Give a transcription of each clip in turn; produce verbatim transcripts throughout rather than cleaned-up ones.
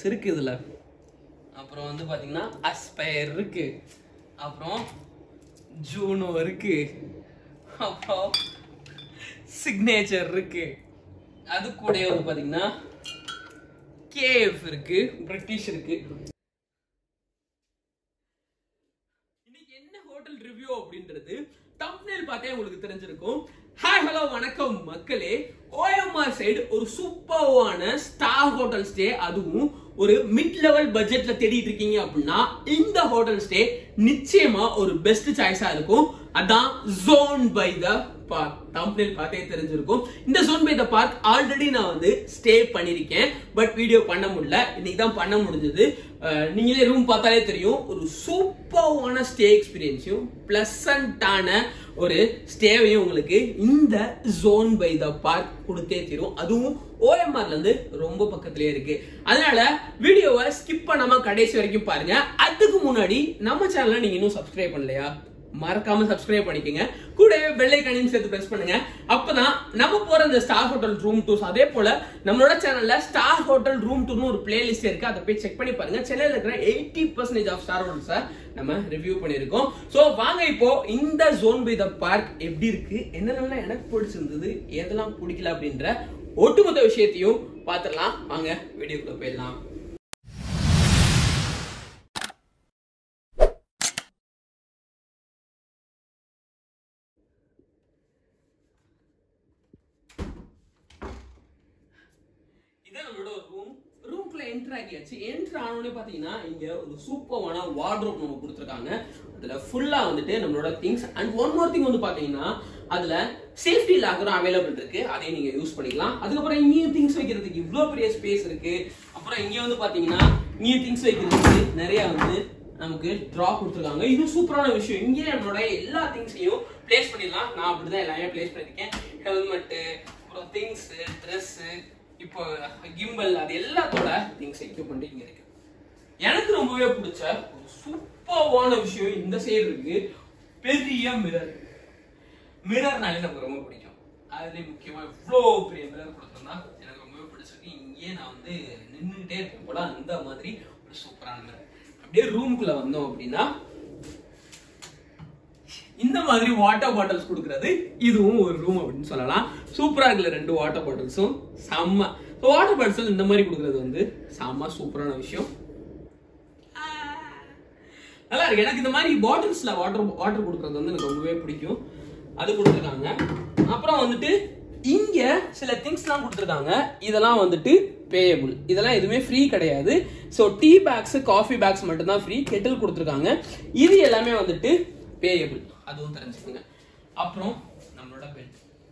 இருக்கு இதுல. அப்புறம் வந்து பாத்தீங்கன்னா அஸ்பயர் இருக்கு, அப்புறம் ஜூனோ இருக்கு, அப்புறம் சிக்னேச்சர் இருக்கு. அது கூட வந்து பாத்தீங்கன்னா கேஎஃப் இருக்கு, பிரிட்டிஷ் இருக்கு. இன்னைக்கு என்ன ஹோட்டல் ரிவ்யூ அப்படின்றது தம்ப்நெயில் பார்த்தே உங்களுக்கு தெரிஞ்சிருக்கும். ஹாய் ஹலோ வணக்கம் மக்களே. ஓஎம்ஆர் சைடு ஒரு சூப்பர்வான ஸ்டார் ஹோட்டல் ஸ்டே, அதுவும் ஒரு மிட் லெவல் பட்ஜெட்ல தேடிட்டு இருக்கீங்க அப்படின்னா இந்த ஹோட்டல் ஸ்டே நிச்சயமா ஒரு பெஸ்ட் சாய்ஸா இருக்கும். அதான் zone by the park. Thumbnail பார்த்தே தெரிஞ்சிருக்கும். இந்த zone by the park already நான் வந்து ஸ்டே பண்ணிருக்கேன், பட் வீடியோ பண்ண முடியல. இன்னைக்கு தான் பண்ண முடிஞ்சது. நீங்களே ரூம் பார்த்தாலே தெரியும், ஒரு சூப்பர்வான ஸ்டே எக்ஸ்பீரியன்ஸையும் பிளசண்டான ஒரு ஸ்டேவையும் உங்களுக்கு இந்த ஜோன் பை த பார்க் கொடுத்தே தரும். அதுவும் ஓஎம்ஆர்ல இருந்து ரொம்ப பக்கத்திலே இருக்கு. அதனால வீடியோவை ஸ்கிப் பண்ணாம கடைசி வரைக்கும் பாருங்க. அதுக்கு முன்னாடி நம்ம சேனலை நீங்க இன்னும் சப்ஸ்கிரைப் பண்ணலையா, மறக்காம சப்ஸ்கிரைப் பண்ணிக்கங்க. கூடவே பெல் ஐகானையும் சேர்த்து பிரஸ் பண்ணுங்க. அப்பதான் நம்ம போற இந்த ஸ்டார் ஹோட்டல் ரூம் டூர்ஸ், அதே போல நம்மளோட சேனல்ல ஸ்டார் ஹோட்டல் ரூம் டூர்னு ஒரு பிளேலிஸ்ட் இருக்கு, அதை போய் செக் பண்ணி பாருங்க. சென்னையில இருக்கிற எயிட்டி பர்சன்டேஜ் ஆஃப் ஸ்டார் ஹோட்டல்ஸை நம்ம ரிவ்யூ பண்ணிருக்கோம். சோ வாங்க இப்போ இந்த ஜோன் பை த பார்க் எப்படி இருக்கு, என்னென்ன எனக்கு பிடிச்சிருந்தது, எதெல்லாம் பிடிக்கல அப்படின்ற ஒட்டுமொத்த விஷயத்தையும் பார்த்துடலாம். வாங்க வீடியோக்குள்ள போயிடலாம். நம்மளோட ரூம் ரூம்குள்ள என்டர் ஆகியாச்சு. என்டர் ஆனோடனே பாத்தீங்கன்னா இங்க ஒரு சூப்பரான வார்ட்ரோப் நம்ம கொடுத்துருக்காங்க. அதுல ஃபுல்லா வந்துட்டு நம்மளோட things and one more thing வந்து பாத்தீங்கன்னா அதுல சேஃப்டி லாக்கரும் அவைலபிள் இருக்கு, அதை நீங்க யூஸ் பண்ணிக்கலாம். அதுக்கப்புறம் இங்கேயும் திங்ஸ் வைக்கிறதுக்கு இவ்வளவு பெரிய ஸ்பேஸ் இருக்கு. அப்புறம் இங்க வந்து பாத்தீங்கன்னா இங்கேயும் திங்ஸ் வைக்கிறதுக்கு நிறைய வந்து நமக்கு டிரா கொடுத்துருக்காங்க. இது சூப்பரான விஷயம். இங்கே நம்மளோட எல்லா திங்ஸையும் பிளேஸ் பண்ணிடலாம். நான் அப்படிதான் எல்லாமே பிளேஸ் பண்ணிருக்கேன். ஹெல்மெட்டு, அப்புறம் திங்ஸ், ட்ரெஸ், இப்போ கிம்பல், அது எல்லாத்தோட திங்ஸ் எக்யூப்மெண்ட் இங்க இருக்கு. எனக்கு ரொம்பவே பிடிச்ச ஒரு சூப்பர்வான விஷயம் இந்த சைடு இருக்கு, பெரிய மிரர். மிரர்னாலே நமக்கு ரொம்ப பிடிக்கும். அதுல முக்கியமா இவ்வளோ பெரிய மிரர் கொடுத்தோம்னா எனக்கு ரொம்பவே பிடிச்சிருக்கு. இங்கே நான் வந்து நின்றுகிட்டே இருப்பேன் போல, அந்த மாதிரி ஒரு சூப்பரான மிரர். அப்படியே ரூமுக்குள்ள வந்தோம் அப்படின்னா இந்த மாதிரி வாட்டர் பாட்டில்ஸ் கொடுக்கறது, இதுவும் ஒரு ரூம் அப்படின்னு சொல்லலாம். சூப்பரா இருக்குல்ல ரெண்டு வாட்டர் பாட்டில்ஸும், செம்ம. வாட்டர் பாட்டில்ஸ் இந்த மாதிரி கொடுக்கறது வந்து செம்ம சூப்பரான விஷயம், நல்லா இருக்கு. எனக்கு இந்த மாதிரி பாட்டில்ஸ்ல வாட்டர் வாட்டர் கொடுக்கறது வந்து எனக்கு ரொம்பவே பிடிக்கும். அது கொடுத்துருக்காங்க. அப்புறம் வந்துட்டு இங்க சில திங்ஸ் எல்லாம் கொடுத்துருக்காங்க. இதெல்லாம் வந்துட்டு பேயபிள், இதெல்லாம் எதுவுமே ஃப்ரீ கிடையாது. So tea bags, coffee bags மட்டும் தான் ஃப்ரீ. கெட்டில் கொடுத்துருக்காங்க. இது எல்லாமே வந்துட்டு பேயபிள், அதுவும் தெரிஞ்சுக்கோங்க. அப்புறம் நம்மளோட பெட்.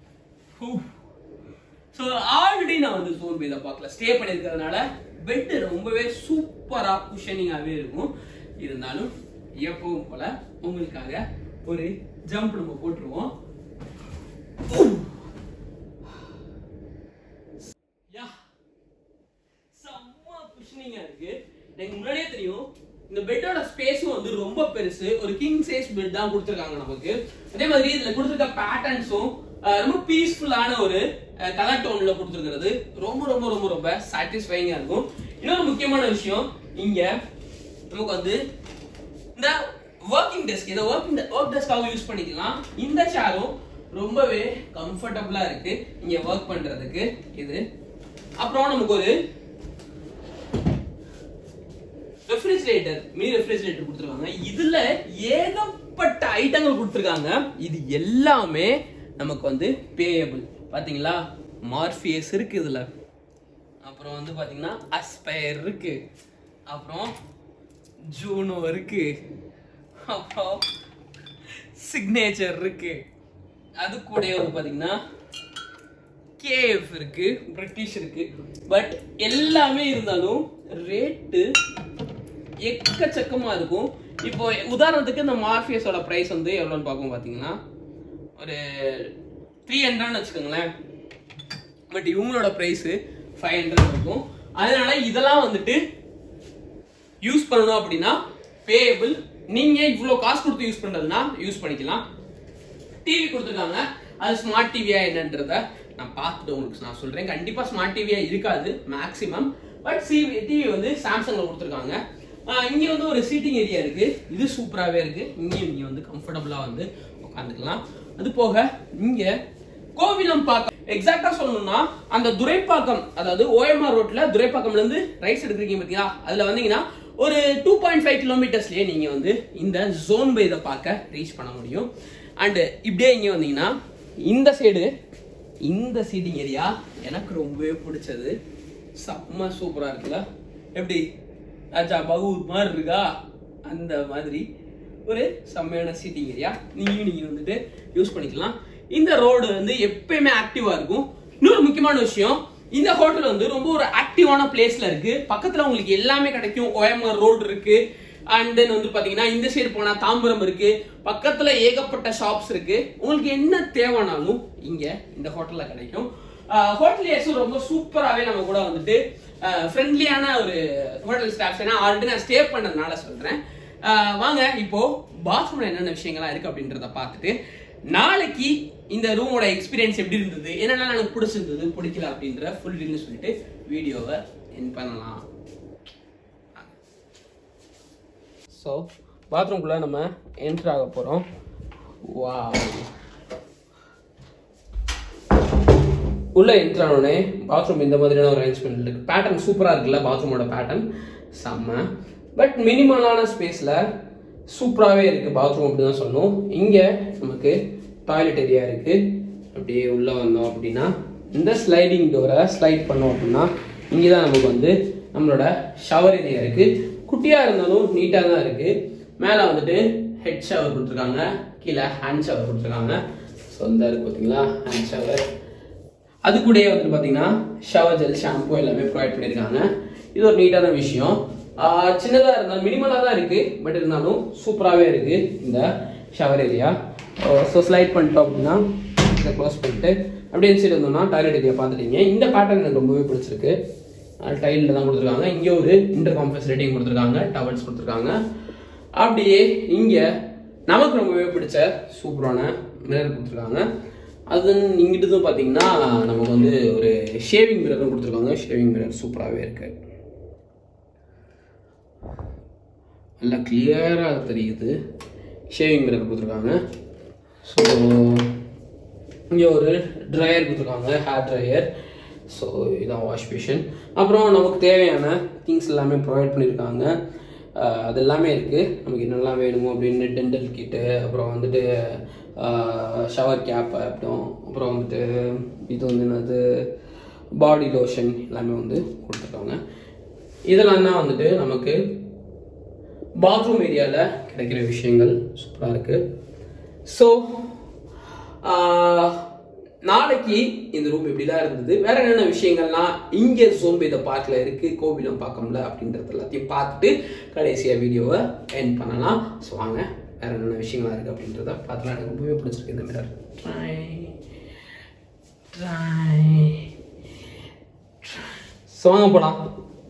ஸோ ஆல்ரெடி நான் வந்து ஜோன் பை த பார்க்ல ஸ்டே பண்ணியிருக்கிறதுனால பெட் ரொம்பவே சூப்பரா குஷனிங்காகவே இருக்கும். இருந்தாலும் எப்பவும் போல உங்களுக்காக ஒரு ஜம்ப் நம்ம போட்டுருவோம். செம்ம குஷனிங்கா இருக்கு. எனக்கு முன்னாடியே தெரியும் இந்த பெட்டோட ஸ்பேஸும் வந்து ரொம்ப பெருசு. ஒரு கிங் சைஸ் பெட் தான் கொடுத்துருக்காங்க நமக்கு. அதே மாதிரி இதுல கொடுத்துருக்க பேட்டர்ன்ஸும் ரொம்ப பீஸ்ஃபுல்லான ஒரு கலர் டோன்ல கொடுத்துருக்கிறது ரொம்ப ரொம்ப ரொம்ப ரொம்ப சாட்டிஸ்ஃபைங்கா இருக்கும். இன்னொரு முக்கியமான விஷயம், இங்க நமக்கு வந்து இந்த ஒர்க்கிங் டெஸ்க், இதை ஒர்க்கிங் ஒர்க் டெஸ்காக யூஸ் பண்ணிக்கலாம். இந்த சேரும் ரொம்பவே கம்ஃபர்டபுளா இருக்கு இங்க ஒர்க் பண்றதுக்கு. இது அப்புறம் நமக்கு ஒரு ரெஃப்ரிஜரேட்டர், மினி ரெஃப்ரிஜரேட்டர் கொடுத்துருக்காங்க. இதுல ஏகப்பட்ட ஐட்டங்கள் கொடுத்துருக்காங்க. இது எல்லாமே நமக்கு வந்து பேயபிள். பாத்தீங்களா, மார்பியஸ் இருக்கு இதுல, அப்புறம் வந்து பாத்தீங்கன்னா அஸ்பயர் இருக்கு, அப்புறம் ஜூனோ இருக்கு, அப்புறம் சிக்னேச்சர் இருக்கு. அது கூட வந்து பாத்தீங்கன்னா கேஎஃப் இருக்கு, பிரிட்டிஷ் இருக்கு. பட் எல்லாமே இருந்தாலும் ரேட்டு எக்கச்சக்கமா இருக்கும். இப்போ உதாரணத்துக்கு இந்த மார்பியஸோட பிரைஸ் வந்து எவ்வளோன்னு பார்ப்போம். பார்த்தீங்கன்னா ஒரு த்ரீ ஹண்ட்ரட்னு வச்சுக்கோங்களேன். பட் இவங்களோட பிரைஸ் ஃபைவ் ஹண்ட்ரட் இருக்கும். அதனால இதெல்லாம் வந்துட்டு யூஸ் பண்ணணும் அப்படின்னா பேயபிள். நீங்க இவ்வளோ காசு கொடுத்து யூஸ் பண்றதுன்னா யூஸ் பண்ணிக்கலாம். டிவி கொடுத்துருக்காங்க. அது ஸ்மார்ட் டிவியா என்னன்றத நான் பார்த்துட்டு உங்களுக்கு நான் சொல்றேன். கண்டிப்பா ஸ்மார்ட் டிவியா இருக்காது மேக்ஸிமம். பட் டிவி வந்து சாம்சங்ல கொடுத்துருக்காங்க. இங்க வந்து ஒரு சீட்டிங் ஏரியா இருக்கு, இது சூப்பராகவே இருக்கு. இங்கேயும் நீங்க வந்து கம்ஃபர்டபுளா வந்து உட்காந்துக்கலாம். அது போக இங்க கோவிலம்பாக்கம் எக்ஸாக்டா சொல்லணும்னா அந்த துரைப்பாக்கம், அதாவது ஓஎம்ஆர் ரோட்ல துரைப்பாக்கம்ல இருந்து ரைட் சைடு இருக்கீங்க பாத்தீங்களா, அதுல வந்தீங்கன்னா ஒரு டூ பாயிண்ட் ஃபைவ் கிலோமீட்டர்ஸ்லயே நீங்க வந்து இந்த ஜோன் பை த பார்க்க ரீச் பண்ண முடியும். அண்ட் இப்படியே இங்க வந்தீங்கன்னா இந்த சைடு இந்த சீட்டிங் ஏரியா எனக்கு ரொம்பவே பிடிச்சது. செம்ம சூப்பரா இருக்குல்ல, எப்படி ராஜா பகூர் மாதிரி இருக்கா, அந்த மாதிரி ஒரு செம்மையான சீட்டிங் ஏரியா நீங்க நீங்க வந்துட்டு யூஸ் பண்ணிக்கலாம். இந்த ரோடு வந்து எப்பயுமே ஆக்டிவா இருக்கும். இன்னொரு முக்கியமான விஷயம், இந்த ஹோட்டல் வந்து ரொம்ப ஒரு ஆக்டிவான பிளேஸ்ல இருக்கு. பக்கத்துல உங்களுக்கு எல்லாமே கிடைக்கும். ஓஎம்ஆர் ரோடு இருக்கு, அண்ட் தென் வந்து பாத்தீங்கன்னா இந்த சைடு போனா தாம்பரம் இருக்கு, பக்கத்துல ஏகப்பட்ட ஷாப்ஸ் இருக்கு. உங்களுக்கு என்ன தேவைனாலும் இங்க இந்த ஹோட்டல்ல கிடைக்கும். ஹோட்டலியர்ஸும் ரொம்ப சூப்பராகவே நம்ம கூட வந்துட்டு ஃப்ரெண்ட்லியான ஒரு ஹோட்டல் ஸ்டாஃப்ஸ். ஏன்னா ஆல்ரெடி நான் ஸ்டே பண்ணதுனால சொல்றேன். வாங்க இப்போ பாத்ரூம்ல என்னென்ன விஷயங்கள்லாம் இருக்கு அப்படின்றத பார்த்துட்டு நாளைக்கு இந்த ரூமோட எக்ஸ்பீரியன்ஸ் எப்படி இருந்தது, என்னென்ன எனக்கு பிடிச்சிருந்தது பிடிக்கல அப்படின்ற ஃபுல் டீல்னு சொல்லிட்டு வீடியோவை என் பண்ணலாம். ஸோ பாத்ரூம்குள்ள நம்ம என்ட்ரு ஆக போறோம். வாவ், உள்ள என்ட்ரு ஆனோடனே பாத்ரூம் இந்த மாதிரியான ஒரு அரேஞ்ச்மெண்ட் இருக்கு. பேட்டர்ன் சூப்பரா இருக்குல்ல, பாத்ரூமோட பேட்டர்ன் செம்ம. பட் மினிமலான ஸ்பேஸ்ல சூப்பராகவே இருக்கு பாத்ரூம் அப்படின்னு தான் சொல்லணும். இங்க நமக்கு டாய்லெட் ஏரியா இருக்கு. அப்படியே உள்ள வந்தோம் அப்படின்னா இந்த ஸ்லைடிங் டோரை ஸ்லைட் பண்ணோம் அப்படின்னா இங்கதான் நமக்கு வந்து நம்மளோட ஷவர் ஏரியா இருக்கு. குட்டியா இருந்தாலும் நீட்டா தான் இருக்கு. மேல வந்துட்டு ஹெட் ஷவர் கொடுத்துருக்காங்க, கீழே ஹேண்ட் ஷவர் கொடுத்துருக்காங்க. ஸோ இந்த இருக்கு பார்த்தீங்களா ஹேண்ட் ஷவர். அது கூடயே வந்துட்டு பார்த்தீங்கன்னா ஷவர் ஜெல், ஷாம்பு எல்லாமே ப்ரொவைட் பண்ணியிருக்காங்க. இது ஒரு நீட்டான விஷயம். சின்னதாக இருந்தாலும் மினிமலாக தான் இருக்கு, பட் இருந்தாலும் சூப்பராகவே இருக்கு இந்த ஷவர் ஏரியா. ஸோ ஸ்லைட் பண்ணிட்டோம் அப்படின்னா இதை க்ளோஸ் பண்ணிட்டு அப்படியே சைடு இருந்தோம்னா டாய்லெட் ஏரியா பார்த்துட்டீங்க. இந்த பேட்டர்ன் எனக்கு ரொம்பவே பிடிச்சிருக்கு. டைலில் தான் கொடுத்துருக்காங்க. இங்கே ஒரு இன்டர்காம் ஃபெசிலிட்டியும் கொடுத்துருக்காங்க, டவல்ஸ் கொடுத்துருக்காங்க. அப்படியே இங்கே நமக்கு ரொம்பவே பிடிச்ச சூப்பரான மிரர் கொடுத்துருக்காங்க. அது இங்கிட்டு பார்த்தீங்கன்னா நமக்கு வந்து ஒரு ஷேவிங் மிரரும் கொடுத்துருக்காங்க. ஷேவிங் மிரர் சூப்பராகவே இருக்கு, நல்லா கிளியராக தெரியுது. ஷேவிங் மிரர் கொடுத்துருக்காங்க. ஸோ இங்கே ஒரு ட்ரையர் கொடுத்துருக்காங்க, ஹேர் ட்ரையர். ஸோ இதான் வாஷ் பேஷன். அப்புறம் நமக்கு தேவையான திங்ஸ் எல்லாமே ப்ரொவைட் பண்ணியிருக்காங்க. அது எல்லாமே இருக்குது. நமக்கு என்னெல்லாம் வேணுமோ அப்படின்னு டென்டல் கிட்டு, அப்புறம் வந்துட்டு ஷவர் கேப், அப்புறம் அப்புறம் வந்துட்டு இது வந்து என்னது பாடி லோஷன் எல்லாமே வந்து கொடுத்துருக்காங்க. இதெல்லாம் தான் வந்துட்டு நமக்கு பாத்ரூம் ஏரியாவில் கிடைக்கிற விஷயங்கள். சூப்பராக இருக்குது. ஸோ நாளைக்கு இந்த ரூம் இப்படிலாம் இருந்தது. வேற என்னென்ன விஷயங்கள்லாம் இங்கே ஜோன் பை த பார்க்கில் இருக்குது, கோவிலம்பாக்கம்ல அப்படின்றது எல்லாத்தையும் பார்த்துட்டு கடைசியாக வீடியோவை எண்ட் பண்ணலாம். ஸோ வாங்க வேற என்னென்ன விஷயங்கள்லாம் இருக்குது அப்படின்றத பார்த்துலாம். எனக்கு ரொம்பவே பிடிச்சிருக்கு இந்த மிரர். ட்ரை ட்ரை ஸோ வாங்க போகலாம்.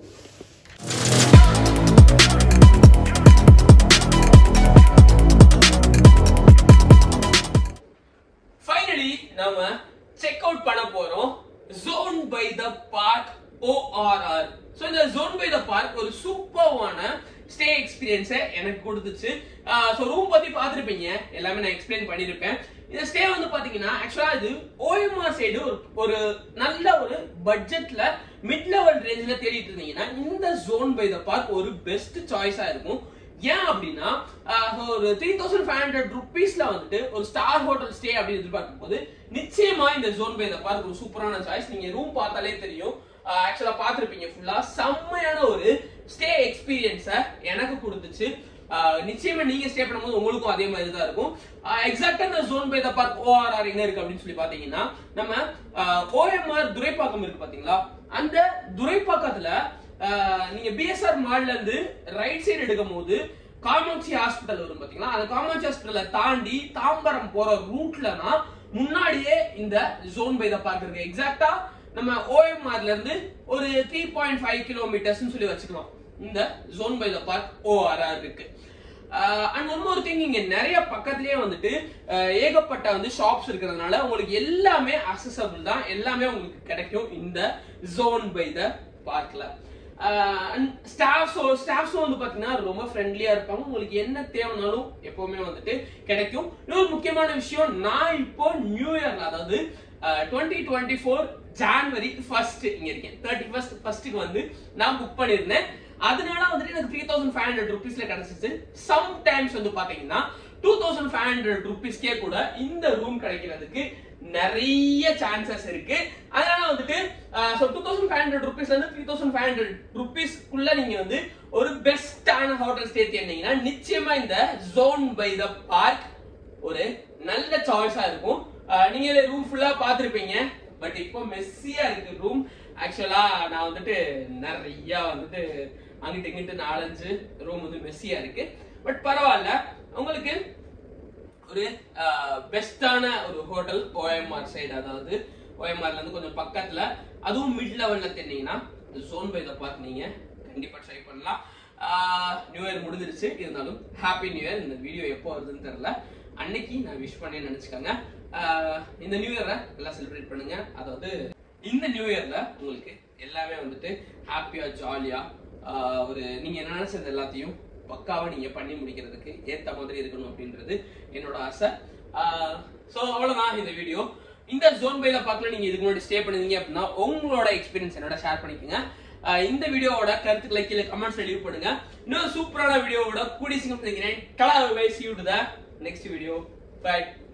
நம்ம செக் அவுட் பண்ண போறோம் zone by the park O R R. So இந்த ஜோன் பை த பார்க் ஒரு சூப்பரான ஸ்டே எக்ஸ்பீரியன்ஸை எனக்கு கொடுத்துச்சு. ஸோ ரூம் பத்தி பார்த்துருப்பீங்க, எல்லாமே நான் எக்ஸ்பிளைன் பண்ணியிருப்பேன். இந்த ஸ்டே வந்து பாத்தீங்கன்னா ஆக்சுவலா இது ஓஎம்ஆர் சைடு ஒரு ஒரு நல்ல ஒரு பட்ஜெட்ல மிட் லெவல் ரேஞ்சில் தேடிட்டு இருந்தீங்கன்னா இந்த ஜோன் பை த பார்க் ஒரு பெஸ்ட் சாய்ஸா இருக்கும். ஏன் அப்படின்னா ஒரு த்ரீ தௌசண்ட் ஃபைவ் ஹண்ட்ரட் ருபீஸ்ல வந்துட்டு ஒரு ஸ்டார் ஹோட்டல் ஸ்டே அப்படின்னு எதிர்பார்க்கும் போது நிச்சயமா இந்த ஜோன் பை த பார்க் ஒரு சூப்பரான சாய்ஸ். நீங்க ரூம் பார்த்தாலே தெரியும், ஆக்சுவலா பார்த்துருப்பீங்க. ஃபுல்லா செம்மையான ஒரு ஸ்டே எக்ஸ்பீரியன்ஸை எனக்கு கொடுத்துச்சு. நிச்சயமா நீங்க ஸ்டே பண்ணும்போது உங்களுக்கும் அதே மாதிரி தான் இருக்கும். எக்ஸாக்டா இந்த zone by the park O R R என்ன இருக்கு அப்படின்னு சொல்லி பாத்தீங்கன்னா, நம்ம ஓஎம்ஆர் துரைப்பாக்கம் இருக்கு பாத்தீங்களா, அந்த துரைப்பாக்கத்துல நீங்க பிஎஸ்ஆர் மால்ல இருந்து ரைட் சைடு எடுக்கும் போது காமாட்சி ஹாஸ்பிட்டல் வரும் பாத்தீங்களா, அந்த காமாட்சி ஹாஸ்பிட்டலை தாண்டி தாம்பரம் போற ரூட்ல தான் முன்னாடியே இந்த ஜோன் பை த பார்க் இருக்கு. எக்ஸாக்டா நம்ம ஓஎம்ஆர்ல இருந்து ஒரு த்ரீ பாயிண்ட் ஃபைவ் கிலோமீட்டர்ஸ் சொல்லி வச்சுக்கலாம். இந்த zone by the park O R R இருக்கு. அண்ட் ஒன் மோர் திங், இங்க நிறைய பக்கத்திலேயே வந்துட்டு ஏகப்பட்ட வந்து ஷாப்ஸ் இருக்கிறதுனால உங்களுக்கு எல்லாமே அக்சசபிள் தான், எல்லாமே உங்களுக்கு கிடைக்கும் இந்த ஜோன் பை த பார்க்ல. ஸ்டாஃப்ஸோ ஸ்டாஃப்ஸும் வந்து பாத்தீங்கன்னா ரொம்ப ஃப்ரெண்ட்லியா இருப்பாங்க. உங்களுக்கு என்ன தேவைனாலும் எப்பவுமே வந்துட்டு கிடைக்கும். இன்னொரு முக்கியமான விஷயம், நான் இப்போ நியூ இயர்ல அதாவது twenty twenty four January first இங்க இருக்கேன். தேர்ட்டி ஃபர்ஸ்ட் ஃபர்ஸ்ட்டுக்கு வந்து நான் புக் பண்ணிருந்தேன். அதனால வந்துட்டு எனக்கு த்ரீ தௌசண்ட் ஃபைவ் ஹண்ட்ரட் ருபீஸ்ல கிடைச்சிச்சு. சம்டைம்ஸ் வந்து பாத்தீங்கன்னா டூ தௌசண்ட் ஃபைவ் ஹண்ட்ரட் ருபீஸ்க்கே கூட இந்த ரூம் கிடைக்கிறதுக்கு நிறைய சான்சஸ் இருக்கு. அதனால வந்துட்டு டூ தௌசண்ட் ஃபைவ் ஹண்ட்ரட் ருபீஸ்ல இருந்து த்ரீ தௌசண்ட் ஃபைவ் ஹண்ட்ரட் ருபீஸ்க்குள்ள நீங்க வந்து ஒரு பெஸ்டான ஹோட்டல் ஸ்டே தேடினீங்கன்னா நிச்சயமா இந்த ஜோன் பை த பார்க் ஒரு நல்ல சாய்ஸா இருக்கும். நீங்க ரூம் ஃபுல்லா பாத்திருப்பீங்க. பட் இப்போ மெஸ்ஸியா இருக்கு ரூம். ஆக்சுவலா நான் வந்துட்டு நிறைய வந்துட்டு அங்கிட்டு இங்கிட்டு நாலஞ்சு ரூம் வந்து மெஸ்ஸியா இருக்கு. பட் பரவாயில்ல, உங்களுக்கு ஒரு பெஸ்டான ஒரு ஹோட்டல் ஓஎம்ஆர் சைடு, அதாவது ஓஎம்ஆர்ல இருந்து கொஞ்சம் பக்கத்துல, அதுவும் மிட் லெவல்ல தெரிஞ்சீங்கன்னா ஜோன் பை த பார்க் நீங்க கண்டிப்பா ட்ரை பண்ணலாம். நியூ இயர் முடிஞ்சிருச்சு, இருந்தாலும் ஹாப்பி நியூ இயர். இந்த வீடியோ எப்போ வருதுன்னு தெரியல, அன்னைக்கு நான் விஷ் பண்ணேன்னு நினைச்சுக்கோங்க. இந்த நியூ இயரை எல்லாம் செலிப்ரேட் பண்ணுங்க. அதாவது இந்த நியூ இயர்ல உங்களுக்கு எல்லாமே வந்துட்டு ஹாப்பியா ஜாலியா ஒரு நீங்க நினைச்சது எல்லாத்தையும் பக்காவா நீங்க பண்ணி முடிக்கிறதுக்கு ஏத்த மாதிரி இருக்கணும் அப்படின்றது என்னோட ஆசை. சோ அவ்வளவுதான் இந்த வீடியோ. இந்த ஜோன் பை த பார்க்ல நீங்க இதுக்கு முன்னாடி ஸ்டே பண்ணிருந்தீங்க அப்படின்னா உங்களோட எக்ஸ்பீரியன்ஸ் என்னோட ஷேர் பண்ணிக்கோங்க. இந்த வீடியோவோட கருத்துக்களை கீழே கமெண்ட்ஸ்ல லீவ் பண்ணுங்க. இன்னொரு சூப்பரான வீடியோவோட கூடி சீக்கிரம் சந்திக்கிறேன். Tata bye, see you to the next video. Bye.